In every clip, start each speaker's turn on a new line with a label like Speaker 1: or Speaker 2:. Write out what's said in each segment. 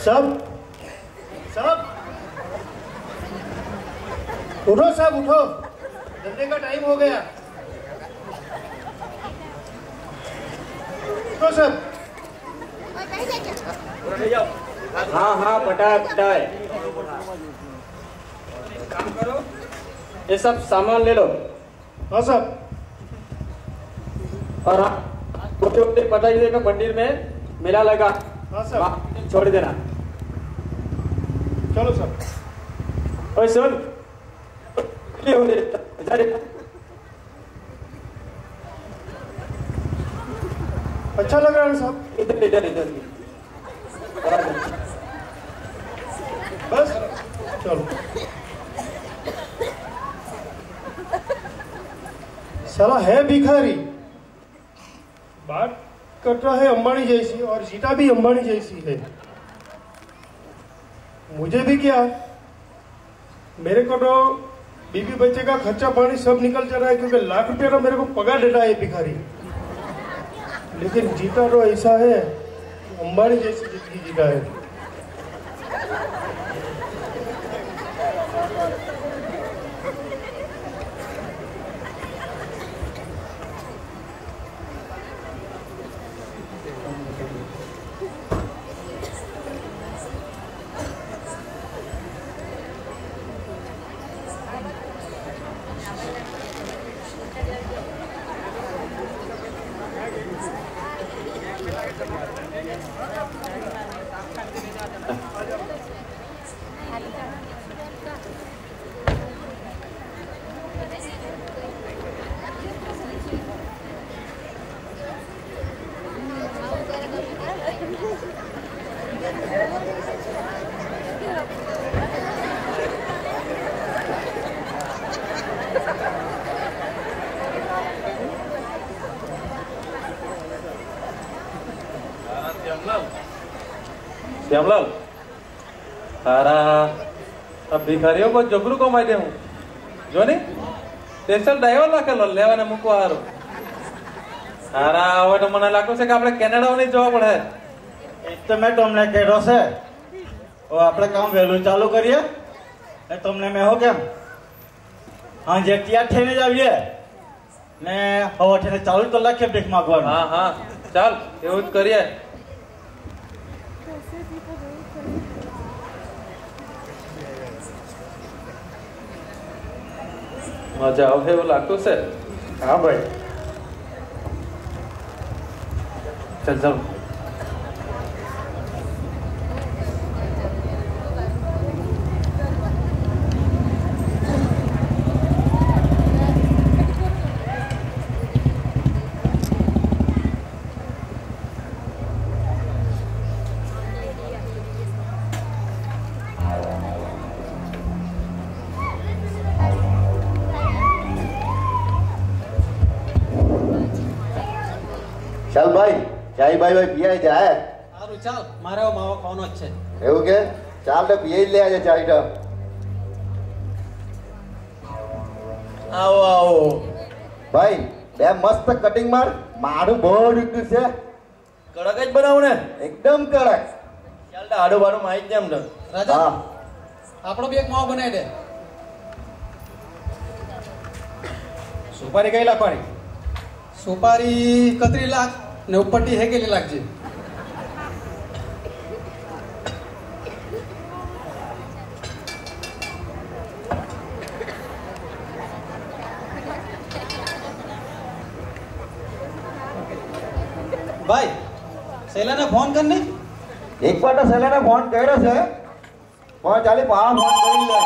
Speaker 1: सब सब उठो, सब उठो, धंधे का टाइम हो गया। उठो सब।
Speaker 2: हाँ हाँ पटाए पटाए। काम करो, ये सब सामान ले लो।
Speaker 1: हाँ सब।
Speaker 2: और हाँ छोटे छोटे पटाखे का मंदिर में मेला लगा।
Speaker 1: हाँ सब।
Speaker 2: छोड़ देना।
Speaker 1: चलो सब।
Speaker 2: ओए सुन,
Speaker 1: अच्छा लग रहा है सब।
Speaker 2: इधर इधर इधर
Speaker 1: बस चलो। साला है भिखारी, बात करता है अंबानी जैसी और जीता भी अंबानी जैसी है। मुझे भी क्या, मेरे को तो बीवी बच्चे का खर्चा पानी सब निकल जा रहा है, क्योंकि लाख रुपया तो मेरे को पगार देता है भिखारी। लेकिन जीता तो ऐसा है, अंबानी जैसी जिंदगी जीता है।
Speaker 3: श्यामलाल, तारा अब भिखारियों को जबरू को मायदे हूँ जो नहीं स्पेशल ड्राइवर लाके लो लेवा ने मुको हारो तारा હવે તો મને લાગતું છે કે આપણે કેનેડા ની જવા પડે
Speaker 4: એક તો મેં તમને કહેતો છે ઓ આપણે કામ વહેલું ચાલુ કરીએ એ તમને મેં હો કેમ હા જે તૈયાર થઈને જ આવીએ ને હવે થઈને ચાલુ તો લાખે ભીખ માંગવાનું
Speaker 3: હા હા ચાલ એવું જ કરીએ મજા આવે એવું લાગતું છે
Speaker 1: हाँ भाई।
Speaker 3: चल चल
Speaker 5: चल भाई चाय भाई भाई पिया जाए
Speaker 6: सारू चाल मारे मावा खाવાનો જ છે
Speaker 5: એવું કે ચાલ તો પીએ લે આજે ચાય તો
Speaker 4: આવો આવો
Speaker 5: ભાઈ બે મસ્ત કટિંગ માર મારું બહુ રીતું છે
Speaker 4: કડક જ બનાવો ને
Speaker 5: એકદમ કડક
Speaker 4: ચાલ તો આડો બાડો મારી જ એમ તો
Speaker 6: રાજા
Speaker 5: હા
Speaker 6: આપણો બી એક માવો બનાવી દે
Speaker 1: सुपारी कई लाखवानी?
Speaker 6: સુપારી 31 લાખ ને ઉપરથી હેકેલી લાખજે ભાઈ શૈલાને ફોન કર ને
Speaker 5: એક વાર તો સેલાને ફોન કર્યો છે પણ ચાલી પા ફોન કરી લે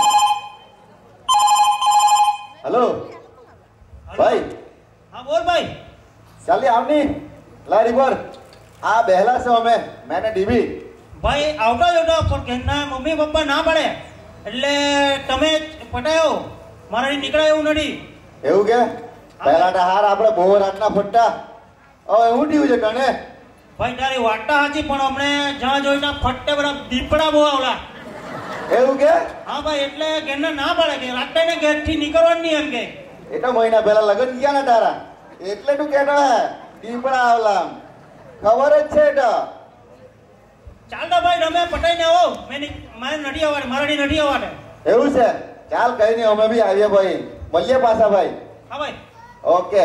Speaker 5: હેલો ભાઈ
Speaker 4: હા બોલ ભાઈ
Speaker 5: ચાલી આવની લારી પર આ બેહલા છે અમે મેને ડીબી
Speaker 4: ભાઈ આવતા જ હતો પણ ઘરના મમ્મી પપ્પા ના પડે એટલે તમે પટાયો મારાથી નીકળાય એવું નથી
Speaker 5: એવું કે પહેલા તો હાર આપણે બહુ રાતના ફટતા હવે હું થયું છે કને
Speaker 4: ભાઈ તારી વાર્તા સાચી પણ અમને જ્યાં જોઈને ફટ્ટે બધા દીપડા બહુ આવલા
Speaker 5: એવું કે
Speaker 4: હા ભાઈ એટલે ઘરના ના પડે કે રાતે ને ઘેરથી નીકળવાનું નહીં એમ કે
Speaker 5: એ તો મહિના પહેલા લગન ગયા ને તારા એટલે તું કેતો હે દીપડા આવલા ખબર જ છે તો
Speaker 4: ચાલ તો ભાઈ રમે પટાઈને આવો મારે નથી આવવાને મારાની નથી આવવાને
Speaker 5: એવું છે ચાલ કઈ નહીં અમે બી આવીએ ભાઈ મળીએ પાછા ભાઈ
Speaker 4: હા ભાઈ
Speaker 5: ઓકે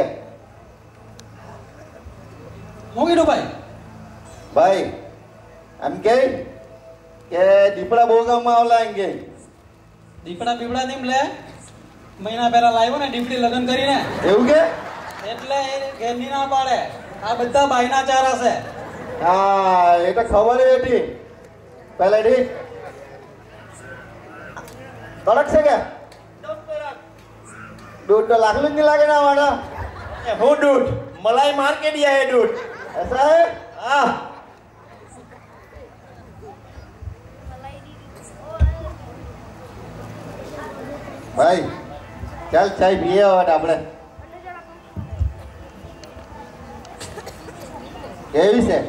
Speaker 6: હું કીધું ભાઈ
Speaker 5: ભાઈ એમ કે દીપડા બહુ ગામમાં આવલા એમ કે
Speaker 6: દીપડા પીપડા નીમ લે મહિના પહેલા લાવ્યો ને દીપડી લગ્ન કરીને
Speaker 5: એવું કે
Speaker 6: એટલે એ ઘેરની ના પાડે આ બધા બાયના ચારા છે
Speaker 5: હા એ તો ખબર હતી પહેલા ઠીક કડક છે કે दूध तो लाख नहीं लागे ना हमारा
Speaker 2: वो दूध मलाई मार के दिया है दूध
Speaker 5: ऐसा है
Speaker 2: हाँ
Speaker 5: भाई चल चाय पिए और આપણે કેવી છે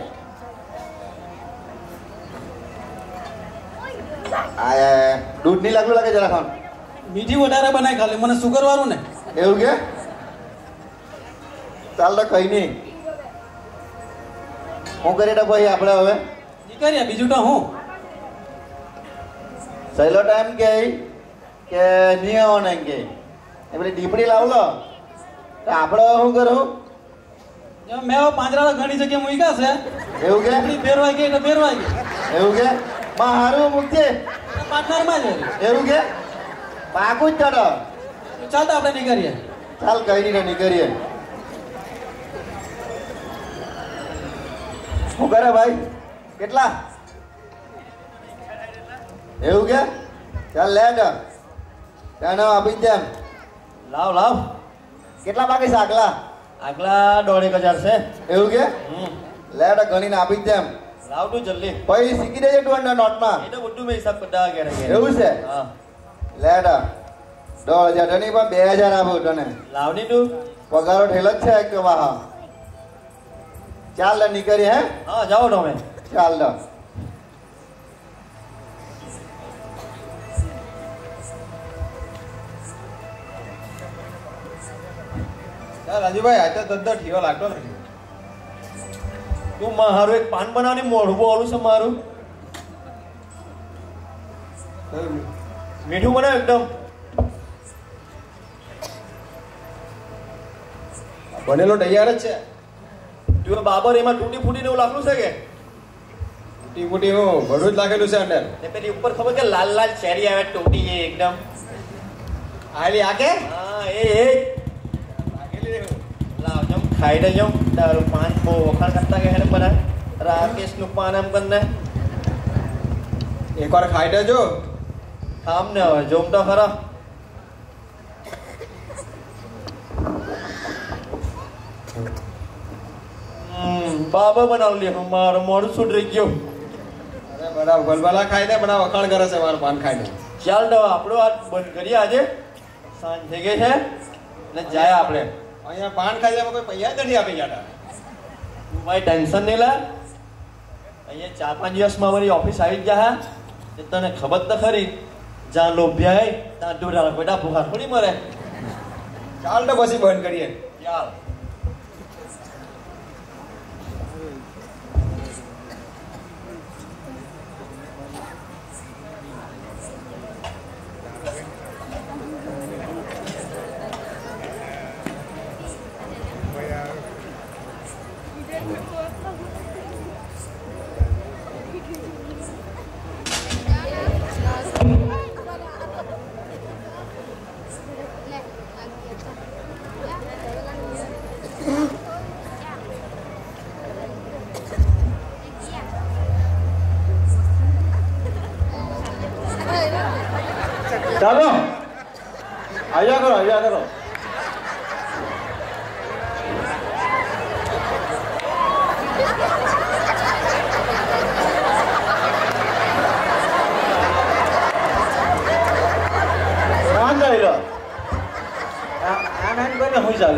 Speaker 5: આ દૂધ નહીં લાગલું લાગે જરા ખાન
Speaker 6: મીઠી વધારે બનાવી ખાલી મને સુગર વાળું ને
Speaker 5: એવું કે ચાલ તો કઈ નહીં હું કરીએ તો ભાઈ આપણે હવે
Speaker 6: નીકળ્યા બીજું તો હું
Speaker 5: સહેલો ટાઈમ કે નહીં આવવાનો એમ કે એ પેલી દીપડી લાવલો તો આપણે શું કરું
Speaker 6: મેં હવે પાંજરાળા ઘણી જગ્યાએ મૂક્યા છે
Speaker 5: એવું કે
Speaker 6: દીપડી ફેરવાઈ ગઈ એટલે ફેરવાઈ ગઈ
Speaker 5: એવું કે માં હારું મૂકજે
Speaker 6: પાર્ટનરમાં જ
Speaker 5: એવું કે પાકું જ ચડો
Speaker 6: ચાલતા આપણે નીકળીએ
Speaker 5: ચાલ કઈ નહીં નીકળીએ શું કરે ભાઈ કેટલા એવું કે ચાલ લે ત્યાં આપી દે
Speaker 2: लाव लाव
Speaker 5: કેટલા બાકી છે આગલા
Speaker 2: अगला 1,500 છે
Speaker 5: એવું કે લે ગણીને આપી દે
Speaker 2: लाव तू जल्दी
Speaker 5: પછી શીખી દેજે તું નોટમાં
Speaker 2: ये तो बुड्ढू में हिसाब करता है क्या
Speaker 5: એવું છે
Speaker 2: हाँ
Speaker 5: લે 10,000 નહીં પણ 2,000 આપું તને
Speaker 2: लाव नहीं तू
Speaker 5: પગારો ઠેલો જ છે કે વાહ ચાલ નીકળી હે
Speaker 2: हाँ जाओ तो मैं
Speaker 5: ચાલ
Speaker 3: રાજુભાઈ આજે તો ધંધો ઠીયો લાગતો નથી
Speaker 2: तू मारू एक पान बनाने मोड़ू बोलू से मारू मीठू बना एकदम
Speaker 3: બનેલો તૈયાર જ છે
Speaker 2: તું બાબર એમાં તૂટી ફૂટીને એવું લાગલું છે કે
Speaker 3: ટી મોટી હું ભડું જ લાગેલું છે અંદર
Speaker 2: ને પેલી ઉપર ખબર કે લાલ લાલ ચેરી આવે ટોટી એ એકદમ
Speaker 3: આલી આ કે
Speaker 2: હા એ લાવ જમ ખાઈ દે જમ તારું પાન બહુ વખાણ કરતા કે હેને બના રાકેશ નું પાન એમ કરને
Speaker 3: એકવાર ખાઈ દેજો
Speaker 2: ખામ ને હવે જોમ તો ખરા બાબા બનાવ લે મારું મોડું સુધરી ગયું
Speaker 3: અરે બડા ગલબલા ખાઈ દે બડા વખાણ કરે છે મારું પાન ખાઈ દે
Speaker 2: ચાલ તો આપણો આ બંધ કરીએ આજે સાંજ થઈ ગઈ છે ને જાય આપણે
Speaker 3: અહીંયા પાન ખાઈ જાય કોઈ પૈસા નથી આપી જતા
Speaker 2: ભાઈ ટેન્શન નહીં લે અહીંયા 4-5 દિવસમાં અમારી ઓફિસ આવી જ જા તને ખબર તો ખરી જ્યાં લોભ્યા હે ત્યાં દૂર બેટા ભૂખા થોડી મરે
Speaker 3: ચાલ તો પછી બંધ કરીએ
Speaker 2: ચાલ
Speaker 4: ચાલો આવ્યા કરો વાંધો લો આનંદ કોઈને શું ચાલે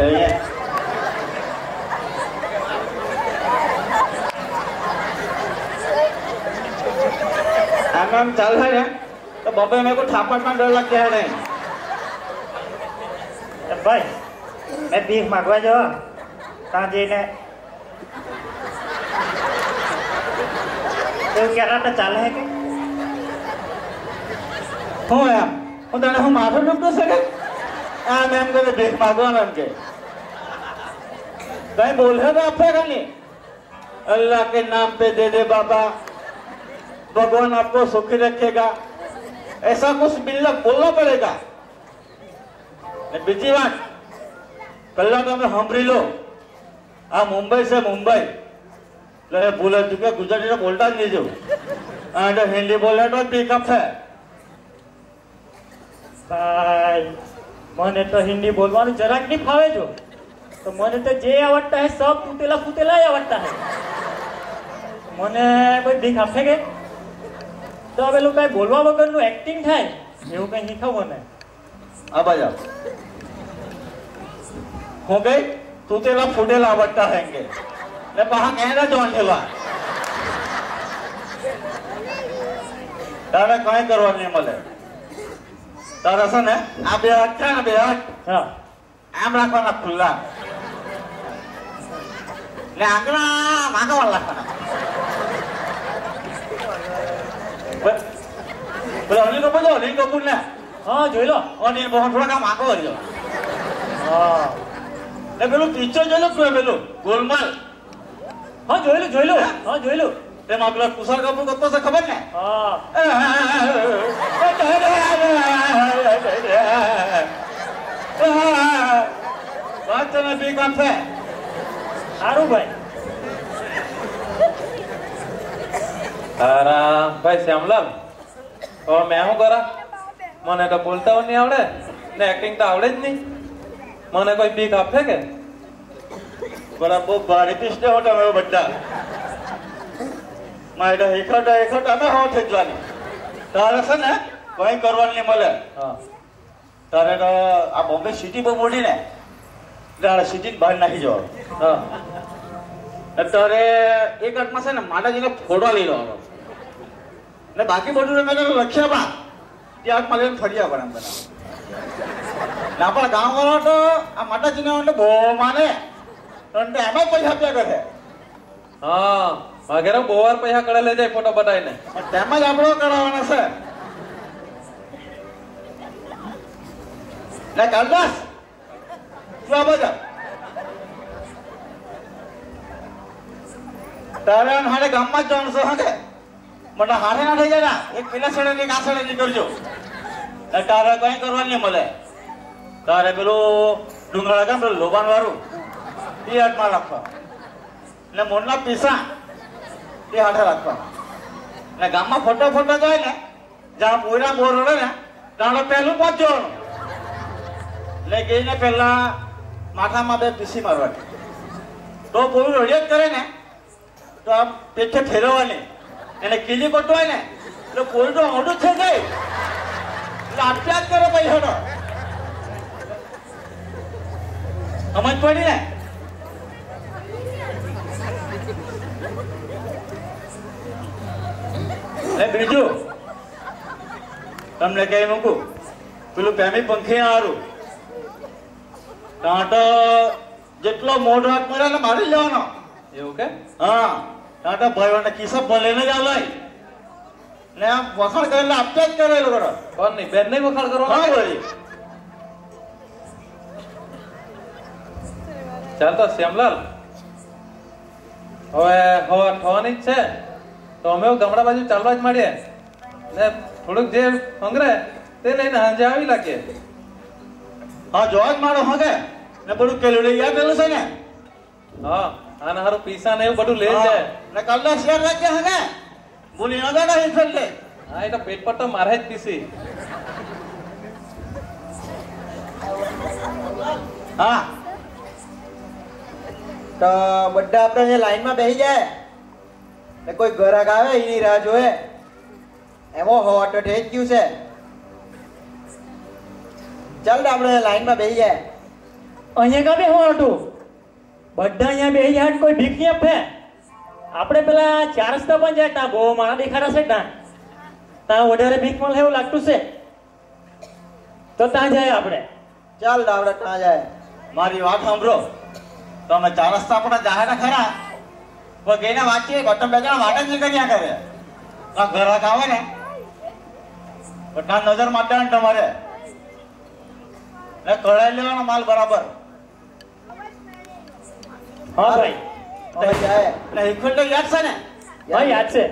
Speaker 4: અહીંયા આમ ચાલે ને तो बाबा मेरे को थापड़ में डर लग गया है भाई मैं भीख मांगवा जो ता जईने એવું ક્યારે ચાલે હે કે હું એમ હું તને હું માથું દુખતું છે કે આમ એમ કરે ભીખ માગવાનું એમ કે कहीं बोल रहे आप नहीं अल्लाह के नाम पे दे दे बाबा भगवान आपको सुखी रखेगा ऐसा कुछ बिल्ला बोलना पड़ेगा बीजी बात कल તમે સાંભળી લો આ મુંબઈ છે મુંબઈ એટલે ભૂલે ચૂકે ગુજરાતી તો બોલતા જ નહીં જો આ હિન્દી બોલે તો પિકઅપ છે ભાઈ મને તો હિન્દી બોલવાનું જરાક નહીં ફાવે જો तो મને તો જે આવડતા હે सब ફૂટેલા ફૂટેલા આવડતા હે મને કોઈ ભીખ આપે કે તો હવે લોકો કઈ બોલવા વગરનું એક્ટિંગ થાય એવું કઈ શીખવ મને આ બાજા હું ગઈ તૂટેલા ફૂટેલા આવડતા હે કે ને પાહા કેના જોન હેવા તારે કઈ કરવાનું નહીં મળે તારે છે ને આ બે હાથ છે ને બે હાથ હા આમ રાખવાના ખુલ્લા ને આંગણા માગવા રાખવાના બોલો અનિલ કપૂર જો અનિલ કપૂર ને હા જોઈ લો અનિલ બહુ થોડા કામ આગો કર્યો હા એ પેલું પિક્ચર જોઈ લો પેલું ગોલમાલ હા જોઈ લો હા જોઈ લો તેમાં પેલા કુશળ કપૂર કરતો છે ખબર ને વાત તમે બી કામ છે સારું ભાઈ
Speaker 3: તારા ભાઈ શ્યામલાલ હવે મેં શું કરા મને તો બોલતા નહીં આવડે ને એક્ટિંગ તો આવડે જ નહીં મને કોઈ ભીખ આપે કે
Speaker 4: બરાબર ભારી પીસ ને હોતા મેં બધા મારે એકટ અમે હો ઠેકવાની તારે છે ને કઈ કરવાનું નહીં મળે
Speaker 3: હા
Speaker 4: તારે તો આ બોમ્બે સિટી બહુ મોટી ને તારે સિટી બહાર નાખી જવાનું
Speaker 3: હા
Speaker 4: તારે એક અટમાં છે ને માતાજીનો ફોટો લઈ લેવાનો ને બાકી બધું મેં લખ્યા બા ત્યાં હાથમાં લઈને ફર્યા પણ એમ બનાવ ને આપણા ગામવાળા તો આ માતાજીને બહુ માને એમાં પૈસા આપ્યા કરે
Speaker 3: હા વગેરે બહુ વાર પૈસા કડે લઈ જાય ફોટો બતાવીને
Speaker 4: તેમાં જ આપણો કરાવવાના છે ને કાલદાસ તું આ બધા તારે હાડે ગામમાં જ જવાનું છે હા કે મને હાથે ના થઈ જાય એક પેલા છેડે એક આ છેડે નીકળજો તારે કઈ કરવાનું નહીં મળે તારે પેલું ડુંગળા કામ પેલું લોબાન વાળું એ હાથમાં રાખવા ને મોરના પીસા એ હાથે રાખવા ને ગામમાં ફોટો ફોટો જાય ને જ્યાં પોયરા બોર રડે ને ત્યાં પહેલું પહોંચ જવાનું એટલે ગઈને પહેલા માથામાં બે પીસી મારવાની તો પોયું રડિયા જ કરે ને તો આમ પેઠે ફેરવવાની એને કીલી પડતો હોય ને એટલે પોયું તો મોઢું થઈ જાય એટલે આપ્યા જ કરે પૈસા તો સમજ પડી ને બીજું તમને કઈ મૂકું પેલું પ્રેમી પંખી હારું ત્યાં તો જેટલો મોઢો હાથ મળે ને મારી લેવાનો
Speaker 3: એવું કે
Speaker 4: હા ત્યાં તો ભાઈઓને કિસ્સા ભલે જ આવે ને આમ વખાણ કરેલા આપ્યા જ કરે લોકો
Speaker 3: કોણ નહીં બેન નહીં વખાણ
Speaker 4: હા
Speaker 3: કરવાનો
Speaker 4: ભાઈ
Speaker 3: ચાલ તો શ્યામલાલ હવે હવા થવાની જ છે તો અમે ગામડા બાજુ ચાલવા જ માંડીએ ને થોડુંક જે હંગરે તે લઈને હાંજે આવી લાગીએ
Speaker 4: હા જોવા જ મારો હા કે ને બધું કેલું યાદ પેલું છે ને
Speaker 3: હા આને હારું પૈસા ને એવું બધું લઈ જાય
Speaker 4: ને કલ્લા શેર રાખજે હા કે બોલી ન દાડા હિફેલ લે
Speaker 3: હા એ તો પેટ પર તો મારે જ પીસી
Speaker 4: હા
Speaker 5: તો બધા આપણે અહીંયા લાઈનમાં બેસી જાય ને કોઈ ગ્રાહક આવે એની રાહ જોવે એમાં હોટ થઈ જ ગયું છે ચાલ આપણે લાઈનમાં બેસી જાય
Speaker 7: અહીંયા કાબે હું હતું બધા અહીંયા બેસી જાય કોઈ ભીખ નહીં આપે આપણે પેલા 4 રસ્તા પણ જાય ત્યાં બહુ માણા દેખાડા છે ત્યાં વધારે ભીખ મળે એવું લાગતું છે તો ત્યાં જાય આપણે
Speaker 5: ચાલ આપણે ત્યાં જાય
Speaker 4: મારી વાત સાંભળો તમે 4 રસ્તા પણ જાહેર ખરા પણ ગઈને વાંચીએ બટન બે જણા વાટ જ નીકળ્યા કરે આ ગ્રાહક આવે ને બધા નજર મારવાની તમારે ને કઢાઈ લેવાનો માલ બરાબર.
Speaker 7: હા ભાઈ
Speaker 4: ને હિખોલ તો યાદ છે ને?
Speaker 7: ભાઈ યાદ છે.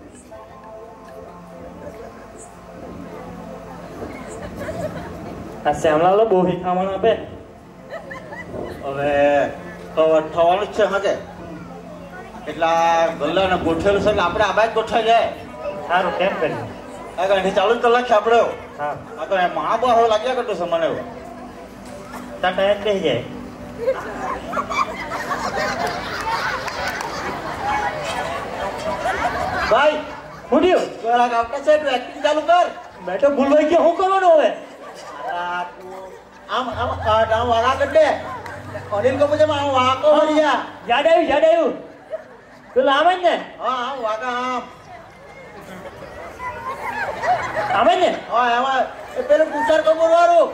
Speaker 7: આ શ્યામલાલ બહુ શીખામણ આપે.
Speaker 4: હવે કવર થવાનું જ છે હકે એટલા ગલ્લા ને ગોઠવેલું છે એટલે આપણે આ બાજુ ગોઠવાઈ જાય.
Speaker 7: સારું કેમ કરી
Speaker 4: આ ગાંઠી ચાલુ જ કલાક છે આપણે.
Speaker 7: હા
Speaker 4: આ તો મા બહુ લાગ્યા કરતું છે મને એવું.
Speaker 7: તાર ટાઈમ બેસી જાય.
Speaker 4: ભાઈ
Speaker 7: હું થયું?
Speaker 4: ગ્રાહક આવતા છે તું એક્ટિંગ ચાલુ કર.
Speaker 7: બેટો ભૂલવાઈ ગયો શું કરવાનું હવે?
Speaker 4: આ તું આમ આમ આમ વાળા કર દે. અનિલ કો પૂછે આમ વાકો ભર્યા.
Speaker 7: યાદ આવ્યું પેલું આમ જ ને?
Speaker 4: હા આમ વાકા આમ.
Speaker 7: આમ જ ને?
Speaker 4: હા એમાં એ પેલું પુષાર કપૂર વાળું.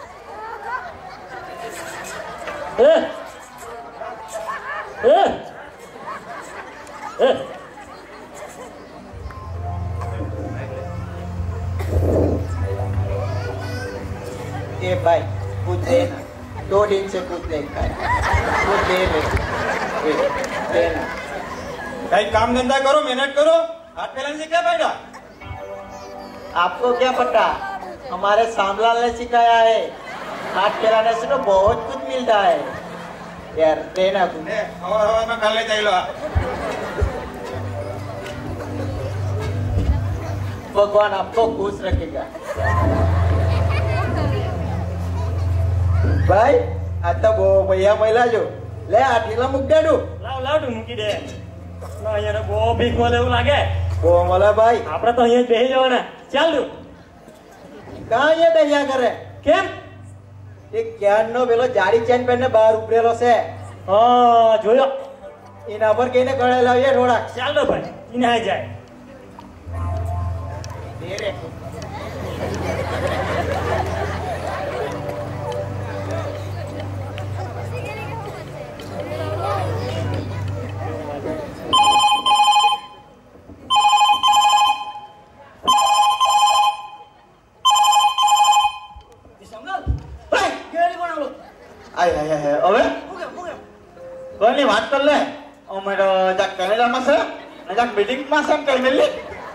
Speaker 5: ए भाई कुछ देना 2 दिन से कुछ नहीं खाया कुछ दे देना
Speaker 4: कहीं काम धंधा करो मेहनत करो हाथ फैलाने से क्या फायदा.
Speaker 5: आपको क्या पता हमारे सामलाल ने सिखाया है हाथ फैलाने से तो बहुत कुछ मिलता है यार देना कुछ.
Speaker 4: हवा हवा में खा ले चाहिए.
Speaker 5: भगवान आपको खुश रखेगा. ભાઈ આ તો બહુ ભૈયા મહિલા જો લે આ ઢીલા મૂક દે તું.
Speaker 7: લાવ તું મૂકી દે. અહીંયા બહુ ભીખ મળે એવું લાગે.
Speaker 5: બહુ મળે ભાઈ.
Speaker 7: આપણે તો અહીંયા જ બેસી જવાના. ચાલ તું.
Speaker 5: કાં અહીંયા બેસ્યા કરે?
Speaker 7: કેમ?
Speaker 5: એ ક્યારનો પેલો જાડી ચેન પહેરીને બહાર ઉભરેલો છે.
Speaker 7: હા જોયો.
Speaker 5: એના પર કઈને કળે લાવીએ થોડાક.
Speaker 7: ચાલો ભાઈ એને આવી જાય.
Speaker 5: દે રે.
Speaker 4: હવે કોઈની વાત કર લે. અમે તો જાક કેનેડામાં છે ને જાક મીટિંગમાં છે કઈ મેલી.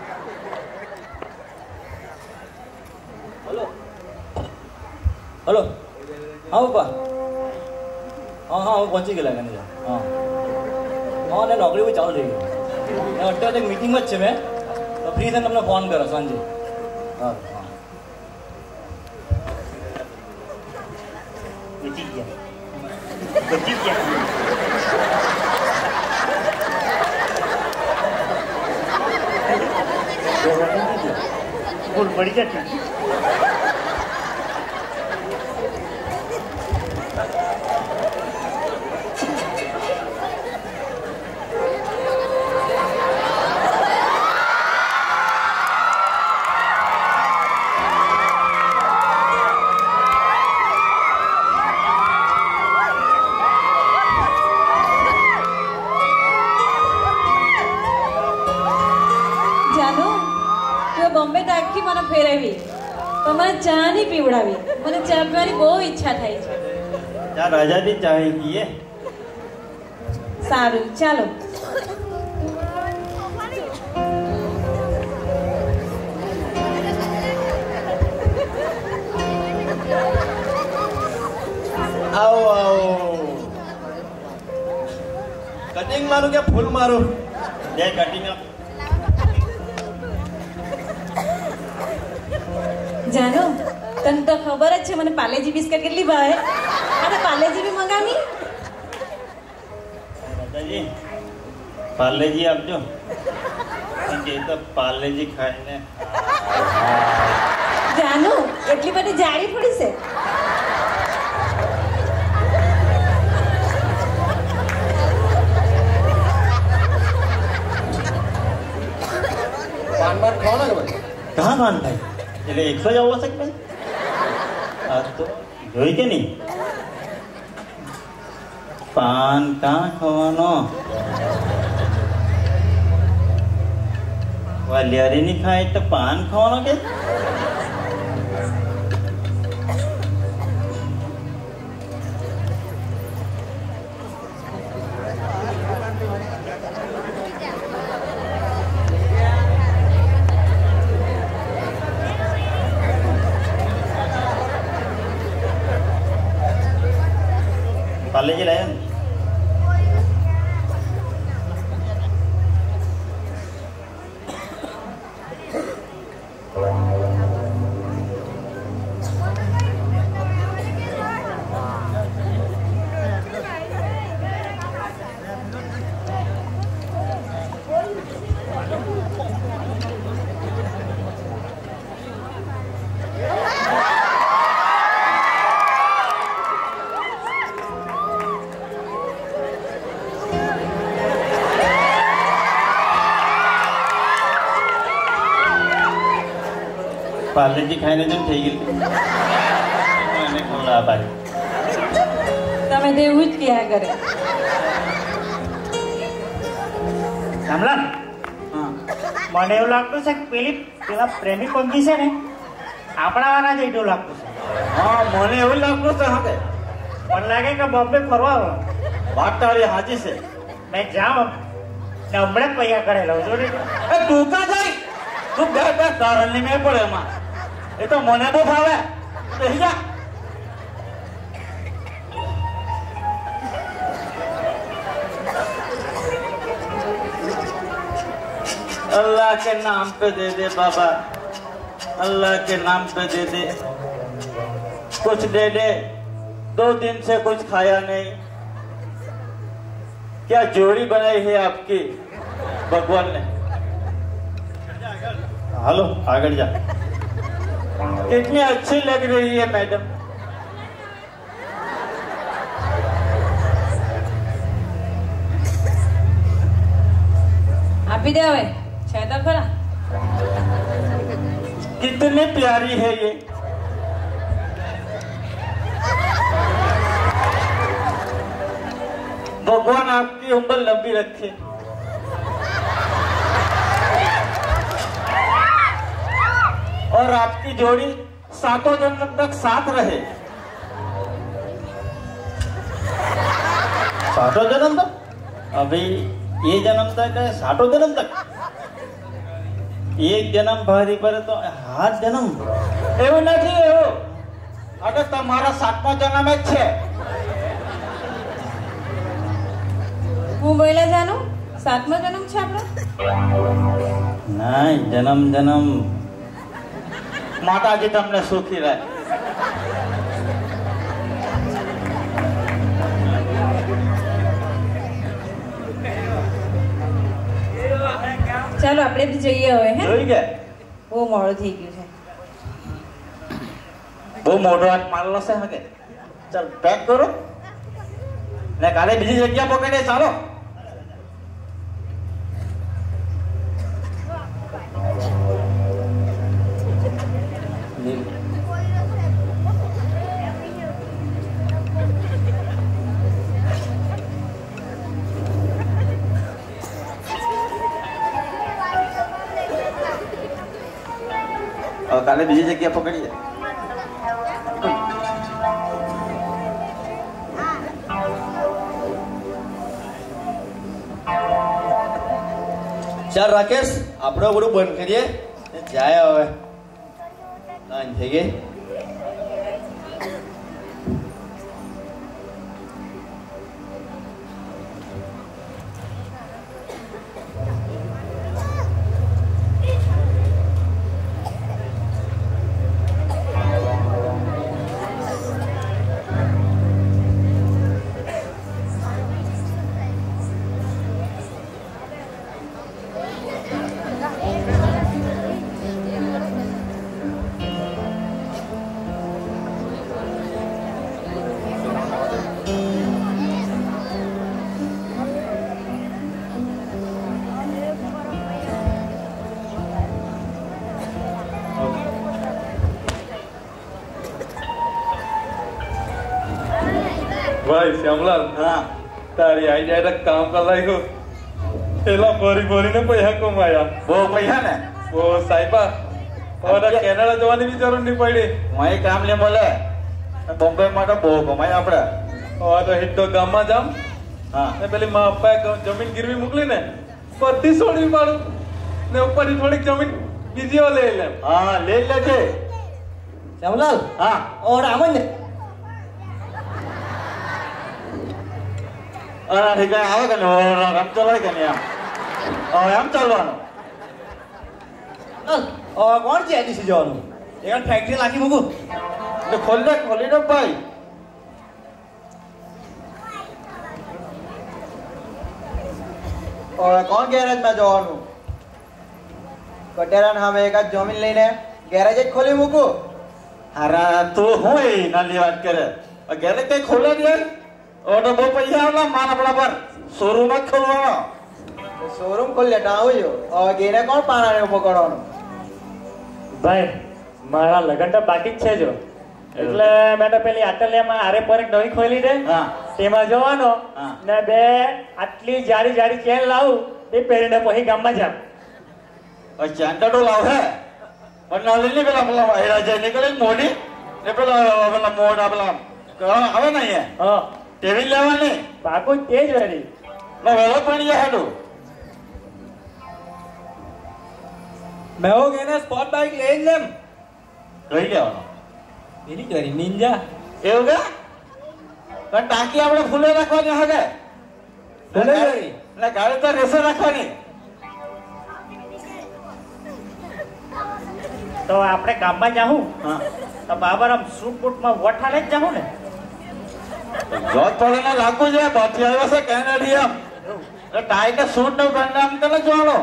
Speaker 2: હલો હા પપ્પા હા હું પહોંચી ગયેલા કેનેડા. હા ને નોકરી બી ચાલુ થઈ ગઈ. અત્યારે એક મિટિંગમાં જ છે મેં ફ્રી થઈને તમને ફોન કરો સાંજે. હા હા
Speaker 7: બચી ગયા. ભૂલ પડી જતી.
Speaker 8: બોમ્બે તો આખી મને ફેરવી તમારે ચા નહીં પીવડાવી. મને ચા પીવાની બહુ ઈચ્છા થાય છે.
Speaker 4: ચાલ આઝાદી ચાહી પીએ.
Speaker 8: સારું ચાલો.
Speaker 2: આવો આવો. કટિંગ મારું કે ફૂલ મારું?
Speaker 4: જય કટિંગ.
Speaker 8: જાનો તને તો ખબર જ છે મને પાલેજી બિસ્કટ કેટલી ભાવે. અરે પાલેજી બી મંગાવી.
Speaker 4: દાદાજી પાર્લેજી આપજો. કે તો પાર્લેજી ખાઈને
Speaker 8: જાનો એટલી બધી જાડી પડી છે.
Speaker 2: પાન બાર ખાવાના કે ભાઈ?
Speaker 4: કहाँ પાન થાય? એટલે 100 જ આવવા છે ભાઈ? આ તો જોઈ કે નહીં પાન કાં ખાવાનો? वालियारी नहीं खाए तो पान खाओ के पाले जी लाया पाले जी खाने जन થઈ ગઈ મને ખવડા બાઈ
Speaker 8: તમે દેવું જ ક્યાં કરે
Speaker 4: સાંભળા મને એવું લાગતું છે કે પેલા પ્રેમી પંખી છે ને આપણા વાળા જેટલું લાગતું છે હા મને એવું લાગતું છે હવે મને લાગે કે બોમ્બે ફરવા વાત તારી હાજી છે મેં જાઉં ને હમણાં પૈયા કરે લઉં છું એ તું કા જાય તું બે તારણની મેં પડે એમાં એ તો મને બહુ ભાવે બેસી જા अल्लाह के नाम पे दे दे बाबा अल्लाह के नाम पे दे दे कुछ दे दे 2 दिन से कुछ खाया नहीं क्या जोड़ी बनाई है आपकी भगवान ने हेलो आगे जा कितनी अच्छी लग रही है मैडम
Speaker 8: આપી દે હવે છે તો ખરા
Speaker 4: कितनी प्यारी है ये भगवान आपकी उम्र लंबी रखे और आपकी जोड़ी 7 जन्म तक साथ रहे 7 जन्म तक अभी ये जन्म तक है 7 जन्म तक एक जन्म भरी पर तो 8 जन्म એવું નથી એવું અરે તમારા 7મો જન્મ જ છે
Speaker 8: હું બોલ્યા જાનું 7મો જન્મ છે આપણો
Speaker 4: નહીં જન્મ માતાજી તમને સુખી રહે
Speaker 8: ચાલો આપણે બી જઈએ હવે હે
Speaker 4: જોઈ ગયા
Speaker 8: બહુ મોડું થઈ ગયું છે
Speaker 4: બહુ મોટો હાથ મારેલો છે હકે ચાલ પેક કરો ને કાલે બીજી જગ્યા પકડીએ ચાલો કાલે બીજી જગ્યા પકડીએ
Speaker 2: ચાલ રાકેશ આપણે બધું બંધ કરીએ જાય હવે લાઈન થઈ ગઈ
Speaker 3: भाई श्यामलाल
Speaker 4: हाँ
Speaker 3: तारी आई जाए तक काम कर रही हो પેલા ભરી ભરીને પૈસા કમાયા
Speaker 4: બહુ પૈસા ને
Speaker 3: ઓ સાહેબા હવે કેનેડા જવાની વિચારો નહીં પડી
Speaker 4: વहीं કામ ને મળે બોમ્બે માટે બહુ કમાય આપણે
Speaker 3: હવે હિટો ગામમાં જામ
Speaker 4: હા
Speaker 3: ને પેલી મા પપ્પાએ જમીન ગીરવી મોકલી ને બધી છોડવી પાડું ને ઉપરથી થોડીક જમીન બીજીઓ લઈ લે
Speaker 4: હા લઈ લેજે
Speaker 2: શ્યામલાલ
Speaker 4: હા
Speaker 2: ઓર આમ જ ને
Speaker 4: અરે ઠીક આવે કે ને આમ ચલાય કે નહીં આમ આમ ચાલવાનું
Speaker 2: કોણ છે એડીસી જવાનું એક ફેક્ટરી લાખી મૂકું
Speaker 4: તો ખોલી દો ભાઈ
Speaker 5: કોણ ગેરેજમાં જવાનું કટેરા સામે એક જ જમીન લઈને ગેરેજ જ ખોલી મૂકું
Speaker 4: અરે તું હું એ નાની વાત કરે ગેરેજ કઈ ખોલે દે ઓ તો બહુ પૈસા આવલા માન આપણા પર શોરૂમ જ ખોલવાનો
Speaker 5: શોરૂમ ખોલી લેતા આવ્યો હવે ગેરે કોણ પાણાને ઉભો કરવાનું
Speaker 7: ભાઈ મારા લગન તો બાકી જ છે જો એટલે મેં તો પેલી આટલિયામાં આરે પર એક નવી ખોલી દે
Speaker 4: હા
Speaker 7: તેમાં જવાનો
Speaker 4: હા.
Speaker 7: ને બે આટલી જાડી જાડી ચેન લાવું એ પહેરીને પછી ગામમાં જામ
Speaker 4: ચાંદડો લાવ હે પણ નાલી ની પેલા પેલા વાયરા જાય નીકળે મોડી ને પેલા મોઢા પેલા આવે ને અહીંયા
Speaker 7: હા
Speaker 4: તેવી લેવાની
Speaker 7: પાકું જ તે જ વળી
Speaker 4: વેલો પાણી જાય હેડું
Speaker 2: મેં હો ગઈને સ્પોટ બાઇક લઈ લેમ
Speaker 4: લઈ લેવાનો
Speaker 2: એની કરી નિંજા
Speaker 4: એવું કે પણ ટાંકી આપણે ફૂલે રાખવાની હગે
Speaker 2: ફૂલે કરી?
Speaker 4: એટલે ગાડી તો રેસે રાખવાની
Speaker 7: તો આપણે ગામમાં જાઉં
Speaker 4: હા
Speaker 7: તો બાબર આમ સૂટ બૂટમાં વઠાલે જ જાઉં ને
Speaker 4: જોત પડે ને લાગુ છે બાથી આવ્યો છે કેનેડિયમ એટલે ટાઈ કે સૂટ નું બંધામ તને જોવાનો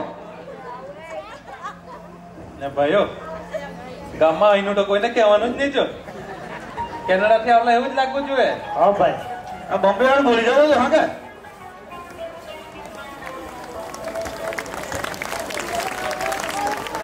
Speaker 3: ને ભાઈઓ ગામમાં અહીંનું તો કોઈને કહેવાનું જ નહીં જો કેનેડા થી આવલા એવું જ લાગવું જોઈએ
Speaker 7: હા ભાઈ
Speaker 4: આ બોમ્બે વાળું ભૂલી જવું છે હા કે